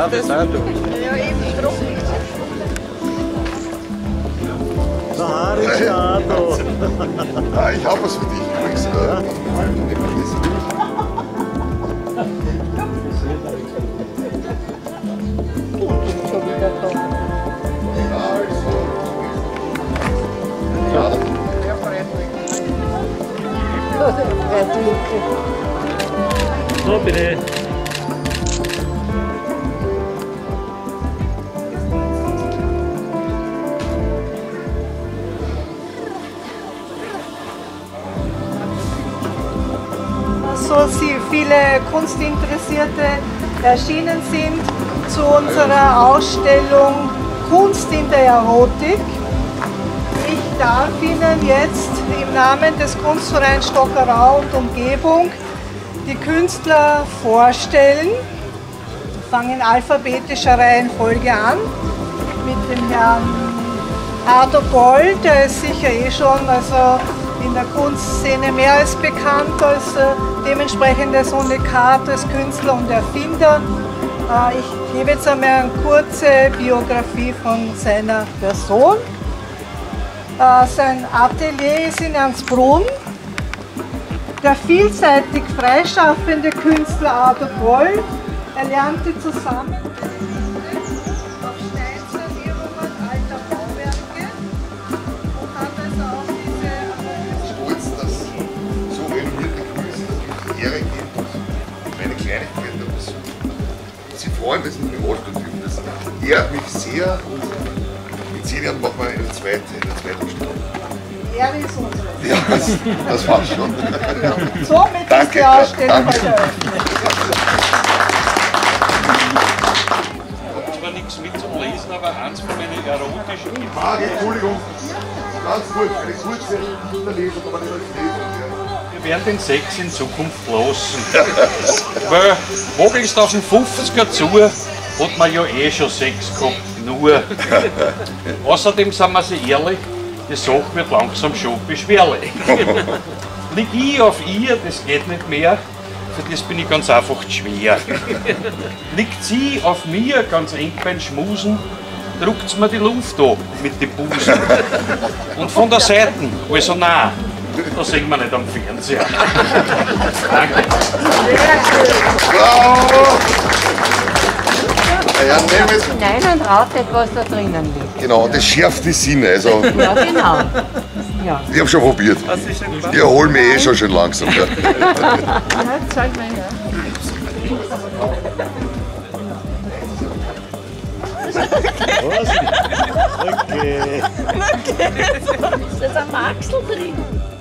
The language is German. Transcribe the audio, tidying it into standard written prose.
Ja, das auch du. Ja, eben drum. Der Haar ist ja auch da. Ah, ich hab was für dich übrigens. Schon wieder da. So, bitte. So viele Kunstinteressierte erschienen sind zu unserer Ausstellung Kunst in der Erotik. Ich darf Ihnen jetzt im Namen des Kunstvereins Stockerau und Umgebung die Künstler vorstellen. Wir fangen in alphabetischer Reihenfolge an mit dem Herrn Ardo Gold, der ist sicher schon in der Kunstszene mehr als bekannt als dementsprechendes Unikat als Künstler und Erfinder. Ich gebe jetzt einmal eine kurze Biografie von seiner Person. Sein Atelier ist in Ernstbrunn. Der vielseitig freischaffende Künstler Ardo Gold erlernte zusammen auf Steinsanierungen alter Bauwerke und hat also auch diese Stolz, dass so renommierte Künstler die Ehre geben, meine Kleinigkeiten da besuchen. Sie freuen, dass sie mich ausstellen dürfen. Das ehrt mich sehr und in 10 Jahren machen wir eine zweite Stunde. Ehre ist unsere. Ja, das war's schon. Somit ist die Ausstellung heute eröffnet. Zwar nichts mit zum Lesen, aber eins von meinen erotischen Frage, Entschuldigung. Ganz kurz, eine kurze Unterlesung, aber nicht als Lesung. Wir werden den Sex in Zukunft lassen. Weil, mogelst auf den 50er zu, hat man ja eh schon Sex gehabt. Nur. Außerdem sind wir sehr ehrlich, die Sache wird langsam schon beschwerlich. Lieg ich auf ihr, das geht nicht mehr. Für das bin ich ganz einfach zu schwer. Liegt sie auf mir ganz eng beim Schmusen, druckt mir die Luft an mit den Busen. Und von der Seite, also nein, da sehen wir nicht am Fernseher. Danke. Bravo! Ja, nehmen wir es. Nein, und rautet, was da drinnen liegt. Genau, das schärft die Sinne. Also, Ja, genau. Ja. ich habe schon probiert. Ich erhole mich eh schon langsam. Ja. Zeig mal her. Okay. Ist jetzt ein Maxel drin?